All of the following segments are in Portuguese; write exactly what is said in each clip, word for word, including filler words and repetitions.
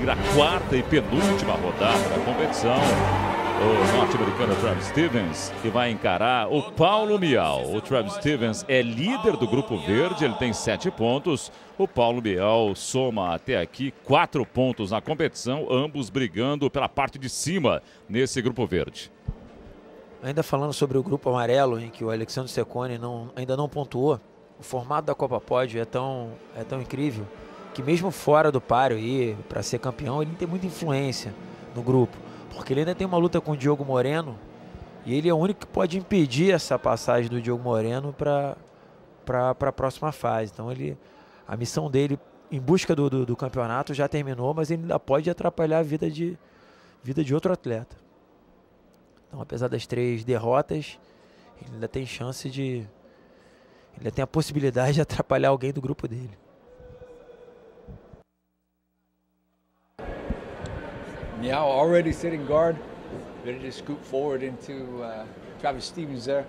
abrir a quarta e penúltima rodada da competição. O norte-americano Travis Stevens, que vai encarar o Paulo Miyao. O Travis Stevens é líder do grupo verde, ele tem sete pontos. O Paulo Miyao soma até aqui quatro pontos na competição, ambos brigando pela parte de cima nesse grupo verde. Ainda falando sobre o grupo amarelo, em que o Alexandre Cecconi não, ainda não pontuou, o formato da Copa Pódio é tão, é tão incrível que mesmo fora do páreo aí, para ser campeão, ele tem muita influência no grupo. Porque ele ainda tem uma luta com o Diogo Moreno e ele é o único que pode impedir essa passagem do Diogo Moreno para para a próxima fase. Então ele, a missão dele em busca do, do, do campeonato já terminou, mas ele ainda pode atrapalhar a vida de, vida de outro atleta. Então, apesar das três derrotas, ele ainda tem chance de... Ele ainda tem a possibilidade de atrapalhar alguém do grupo dele. Miyao already sitting guard, ready to scoop forward into uh, Travis Stevens there.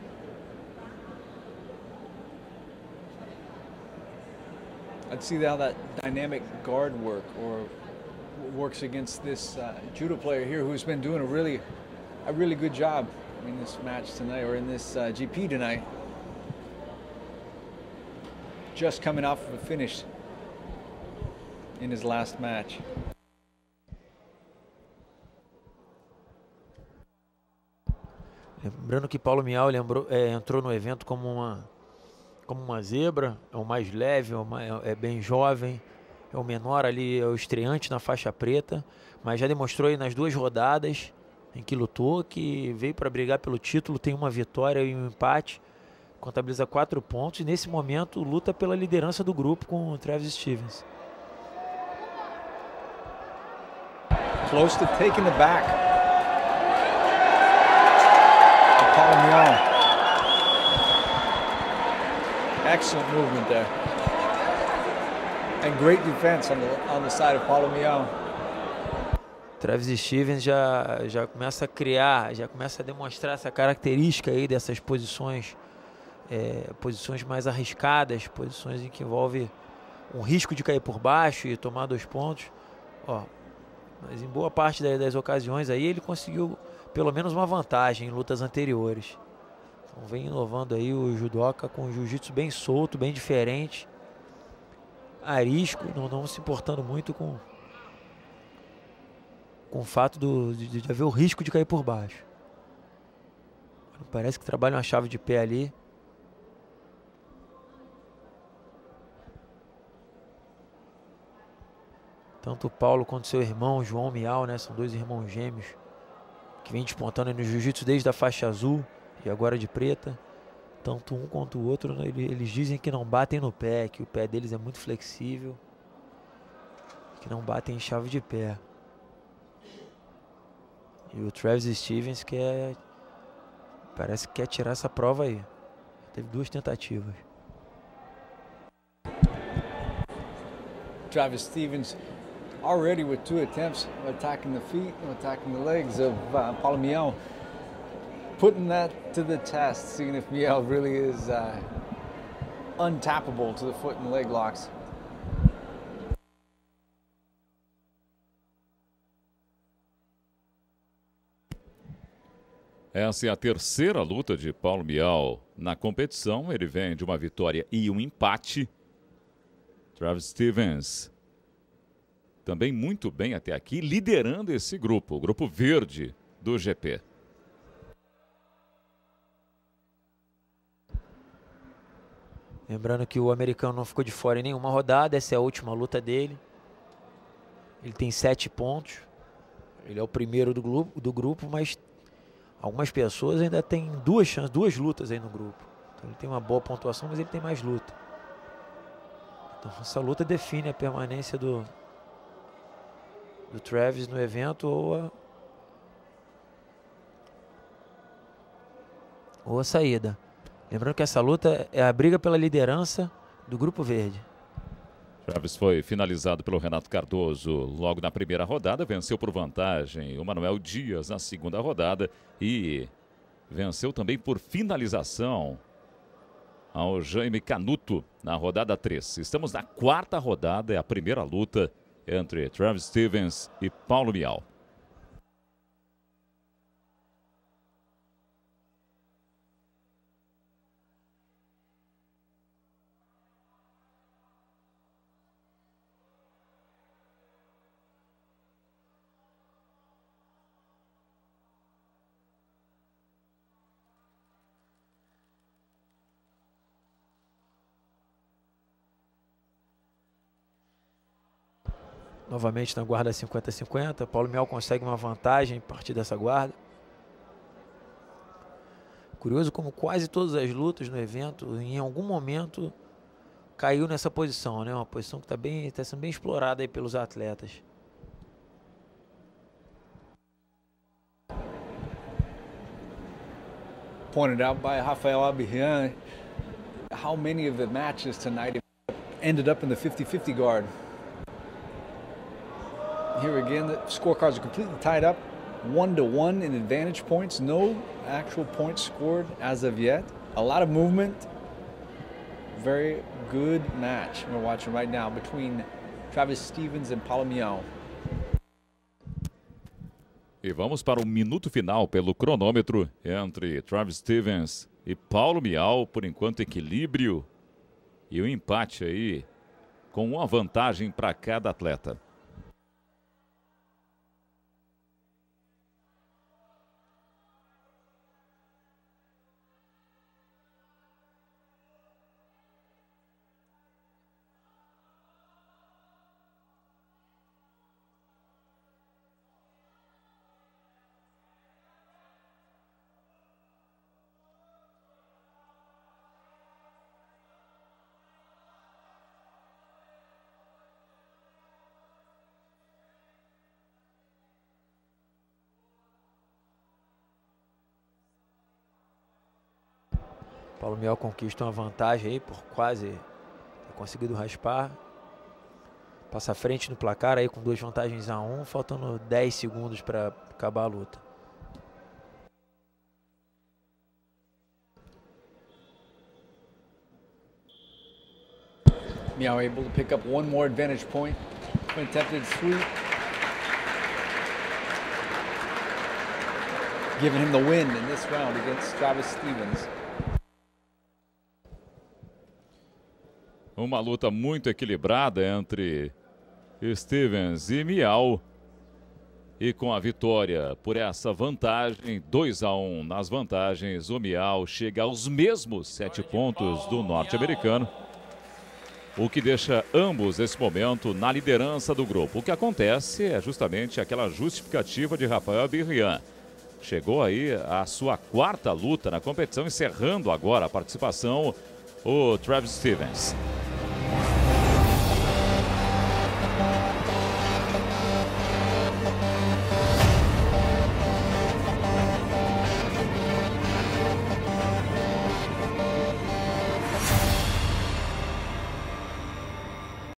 I'd see how that dynamic guard work or works against this uh, judo player here who's been doing a really, a really good job in this match tonight or in this uh, G P tonight. Just coming off of a finish in his last match. Lembrando que Paulo Miyao lembrou, é, entrou no evento como uma, como uma zebra, é o mais leve, é, o mais, é bem jovem, é o menor ali, é o estreante na faixa preta, mas já demonstrou aí nas duas rodadas em que lutou, que veio para brigar pelo título, tem uma vitória e um empate, contabiliza quatro pontos e nesse momento luta pela liderança do grupo com o Travis Stevens. Close to taking the back. Paulo Miyao. Excellent movement there. And great defense on the, on the side of Paulo Miyao. Travis Stevens já, já começa a criar, já começa a demonstrar essa característica aí dessas posições, é, posições mais arriscadas, posições em que envolve um risco de cair por baixo e tomar dois pontos. Ó, mas em boa parte das, das ocasiões aí ele conseguiu pelo menos uma vantagem em lutas anteriores. Então vem inovando aí o judoca com o jiu-jitsu bem solto, bem diferente. Arisco, não, não se importando muito com, com o fato do, de, de haver o risco de cair por baixo. Parece que trabalha uma chave de pé ali. Tanto o Paulo quanto seu irmão, João Miyao, né? São dois irmãos gêmeos que vem despontando no jiu-jitsu desde a faixa azul e agora de preta. Tanto um quanto o outro, né, eles dizem que não batem no pé, que o pé deles é muito flexível, que não batem em chave de pé. E o Travis Stevens quer, parece que quer tirar essa prova aí. Teve duas tentativas. Travis Stevens already with two attempts attacking the feet and attacking the legs of uh, Paulo Miyao, putting that to the test, seeing if Miyao really is uh, untappable to the foot and leg locks. Essa é a terceira luta de Paulo Miyao na competição. Ele vem de uma vitória e um empate. Travis Stevens também muito bem até aqui, liderando esse grupo, o grupo verde do G P. Lembrando que o americano não ficou de fora em nenhuma rodada, essa é a última luta dele. Ele tem sete pontos, ele é o primeiro do grupo, do grupo, mas algumas pessoas ainda têm duas chances, duas lutas aí no grupo. Então ele tem uma boa pontuação, mas ele tem mais luta. Então essa luta define a permanência do do Travis no evento ou a, ou a saída. Lembrando que essa luta é a briga pela liderança do Grupo Verde. Travis foi finalizado pelo Renato Cardoso logo na primeira rodada, venceu por vantagem o Manuel Dias na segunda rodada e venceu também por finalização ao Jaime Canuto na rodada três. Estamos na quarta rodada, é a primeira luta entre Travis Stevens e Paulo Miyao. Novamente na guarda cinquenta a cinquenta. Paulo Miyao consegue uma vantagem a partir dessa guarda. Curioso como quase todas as lutas no evento, em algum momento, caiu nessa posição, né? Uma posição que está bem, tá sendo bem explorada aí pelos atletas. Pointed out by Rafael Abirrian, how many of the matches tonight ended up in the fifty fifty guard. Here again, the scorecards are completely tied up, one to one in advantage points. No actual points scored as of yet. A lot of movement. Very good match we're watching right now between Travis Stevens and Paulo Miyao. E vamos para o minuto final pelo cronômetro entre Travis Stevens e Paulo Miyao. Por enquanto, equilíbrio e o um empate aí com uma vantagem para cada atleta. Paulo Miyao conquista uma vantagem aí por quase ter conseguido raspar. Passa à frente no placar aí com duas vantagens a um, faltando dez segundos para acabar a luta. Miyao able to pick up one more advantage point. Attempted sweep. Giving him the win in this round against Travis Stevens. Uma luta muito equilibrada entre Stevens e Miyao. E com a vitória por essa vantagem, dois a um nas vantagens, o Miyao chega aos mesmos sete pontos do norte-americano. O que deixa ambos, nesse momento, na liderança do grupo. O que acontece é justamente aquela justificativa de Rafael Abirrian. Chegou aí a sua quarta luta na competição, encerrando agora a participação o Travis Stevens.